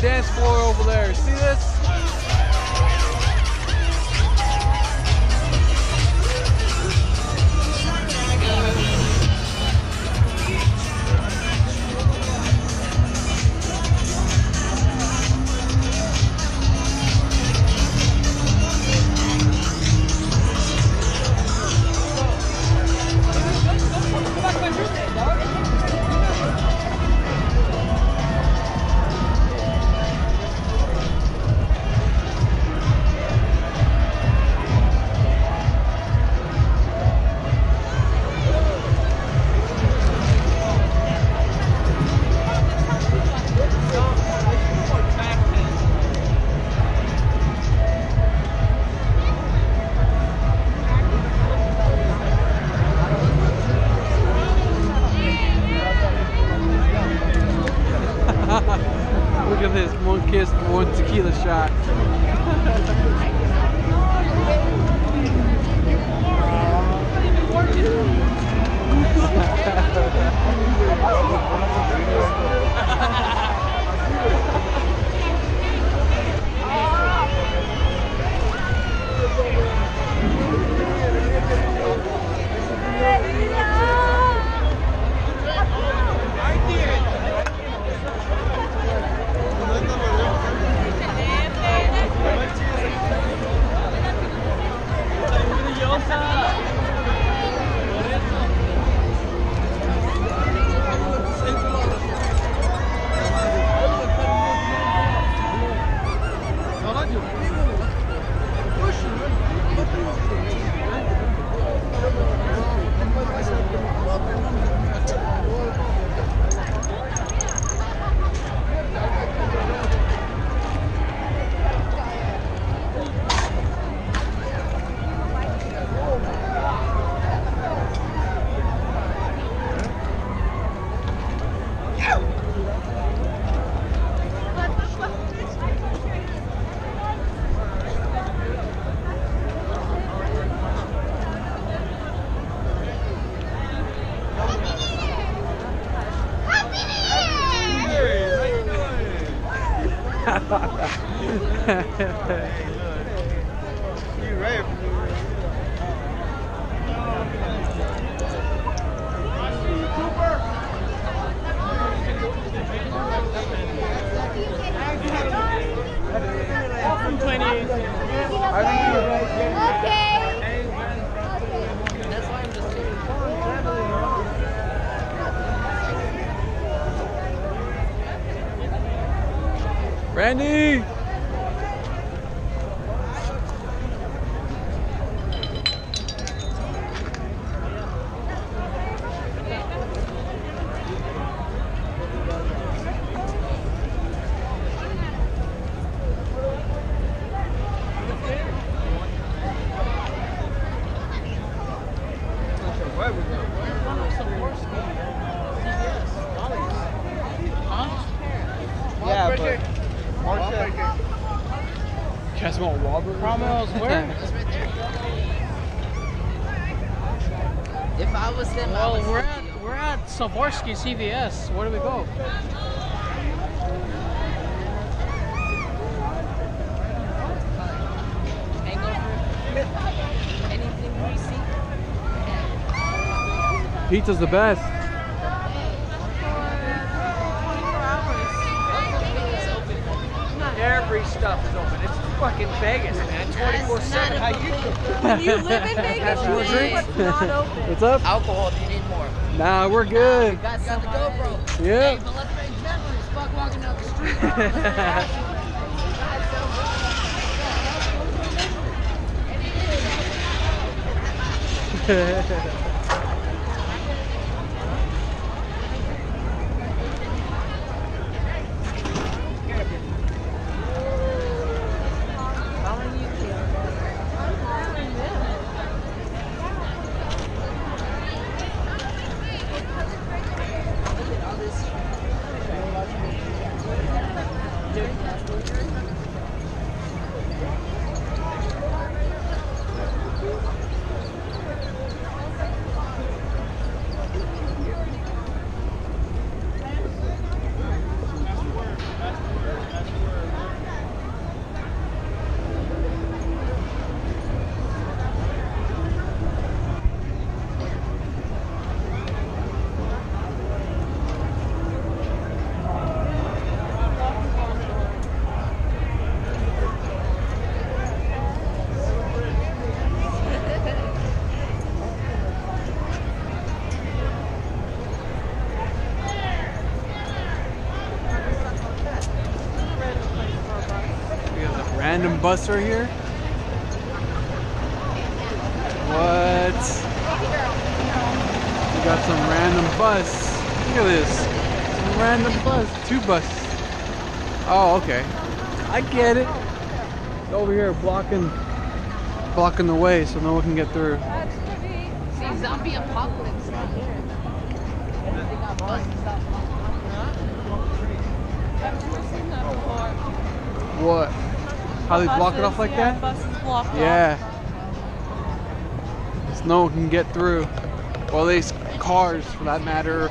dance floor over there. See this? Look at this, one kiss, one tequila shot. Randy! Yeah, but you guys want Wahlburgers? Cromwell's where? If I was them, well, we're at Savorsky CVS. Where do we go? anything greasy. Pizza's the best. Every stuff is open. It's fucking Vegas, man. 24/7. How you doing? When you live in Vegas, you live what's not open. What's up? Alcohol if you need more. Nah, we're good. You got the GoPro. Yeah. Hey, but let's make memories. Fuck walking down the street. random bus right here. What? We got some random bus. Look at this. Some random bus. 2 buses. Oh, okay. I get it. It's over here blocking the way so no one can get through. See, zombie apocalypse not here. They got buses up. What? How they block it off like that? Buses blocked Yeah. So no one can get through. Well, these cars, for that matter.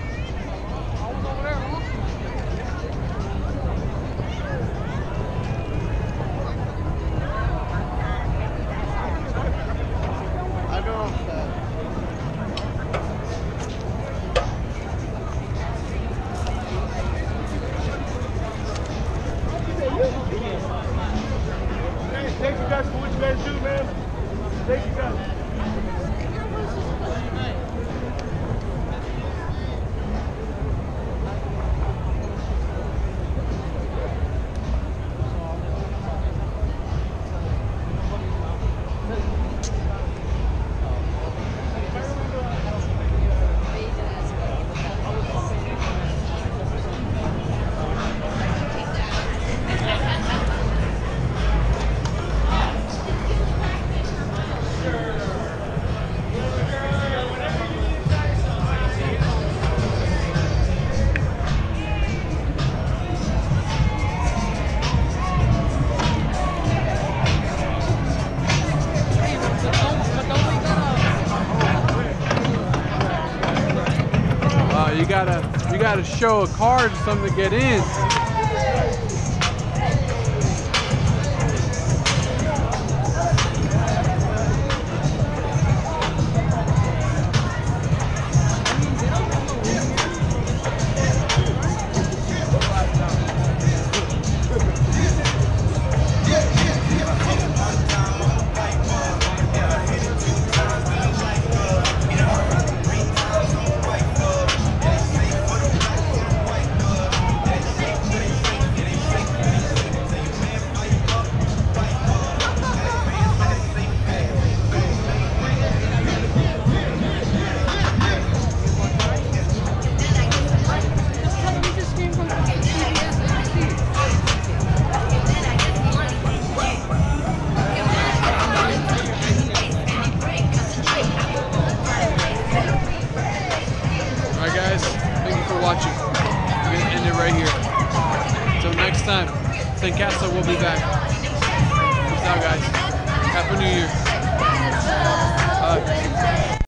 Thank you guys for what you guys do, man. Thank you guys. You gotta show a card or something to get in. Watching. We're gonna end it right here. Until next time, Saintcastle will be back. Peace out, guys. Happy New Year.